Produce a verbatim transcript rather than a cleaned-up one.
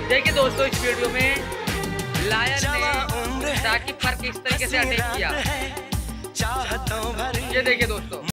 देखिए दोस्तों इस वीडियो में लायन ने शाकिब पर किस तरीके से अटैक किया, ये देखिए दोस्तों।